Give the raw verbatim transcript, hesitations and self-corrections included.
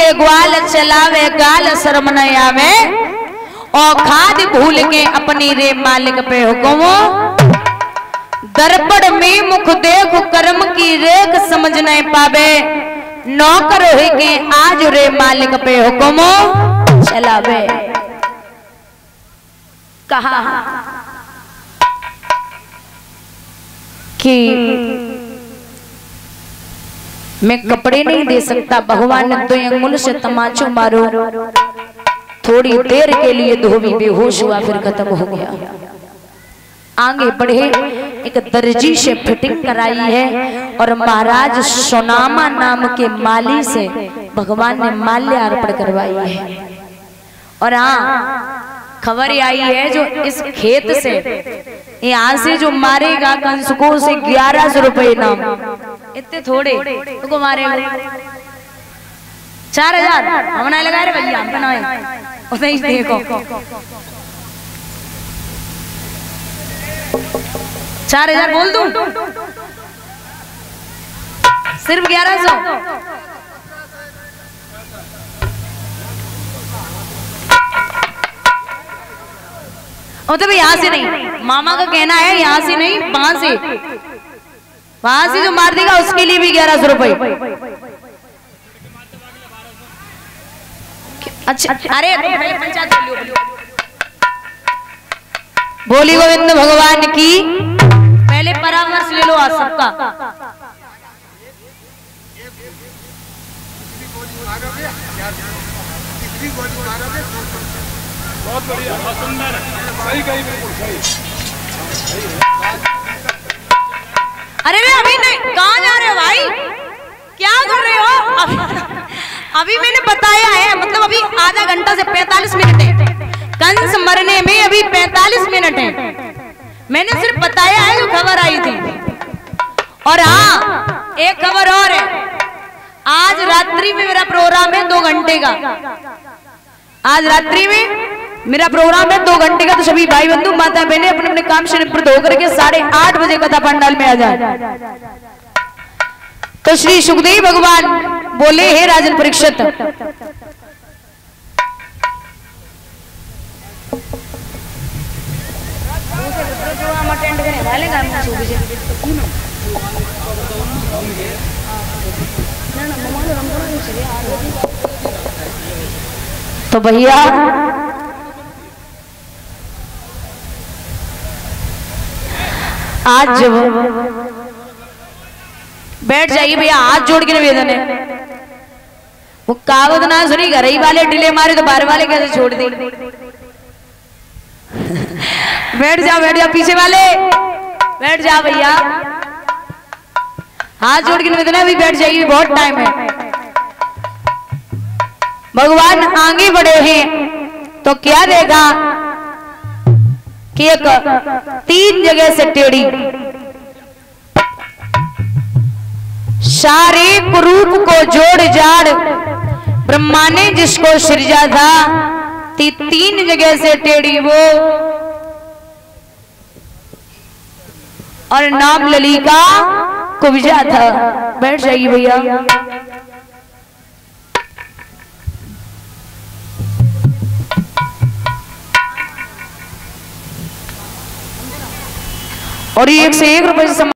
के ग्वाल चलावे गाल शर्म न आवे, और खाद भूल के अपनी रे मालिक पे हुक्म, दर्पण में मुख देख कर्म की रेख समझ नहीं पावे, नौकर हो के आज रे मालिक पे हुक्म चलावे। कहा कि मैं कपड़े नहीं दे सकता, भगवान ने दो अंगुल से तमाचो मारो, थोड़ी देर के लिए धोबी बेहोश हुआ फिर खत्म हो गया। आगे बढ़े, एक दर्जी से फिटिंग कराई है और महाराज सोनामा नाम के माली से भगवान ने माल्य अर्पण करवाई है। और हाँ, खबर आई है जो इस खेत से यहाँ से जो मारेगा कंस को उसे ग्यारह सौ रुपये नाम, इतने थोड़े तो मारेगा चार हजार हम नहीं लगा रहे भैया, हम बनाए देखो चार हजार बोल दूं, सिर्फ ग्यारह सौ। मतलब यहाँ से नहीं, मामा का कहना है यहाँ से नहीं, वहां से वहां से जो मार देगा उसके लिए भी ग्यारह सौ रुपये। अच्छा, अरे बोली गोविंद भगवान की। पहले परामर्श ले लो आज सबका। बहुत बढ़िया, बहुत सुंदर, सही कही, बिल्कुल सही। अरे वे अभी नहीं, कहाँ जा रहे हो भाई, क्या कर रहे हो? अभी, अभी मैंने बताया है, मतलब अभी आधा घंटा से पैंतालीस मिनट है, कंस मरने में अभी पैंतालीस मिनट है। मैंने सिर्फ बताया है जो खबर आई थी। और हाँ, एक खबर और है, आज रात्रि में मेरा प्रोग्राम है दो घंटे का। आज रात्रि में मेरा प्रोग्राम है दो घंटे का, तो सभी भाई बंधु माता बहने अपने अपने काम से निवृत्त होकर के साढ़े आठ बजे कथा पंडाल में आ जाए। तो श्री सुखदेव भगवान बोले, हे राजन परीक्षित, तो भैया आज जब बैठ जाइए भैया, हाथ जोड़ के निवेदन है। वो कहावत ना सुनी, घर ही वाले डिले मारे तो बाहर वाले कैसे छोड़ दी। बैठ जाओ बैठ जाओ, पीछे वाले बैठ जाओ भैया, हाथ जोड़ के निवेदन है, अभी बैठ जाइए, बहुत टाइम है। भगवान आगे बढ़े हैं तो क्या देगा कि एक तीन जगह से टेढ़ी सारे रूप को जोड़ जाड़ ब्रह्मा ने जिसको सृजा था, ती तीन जगह से टेढ़ी वो, और नाम ललिका कुब्जा था। बैठ जाइए भैया। और एक से एक रुपए से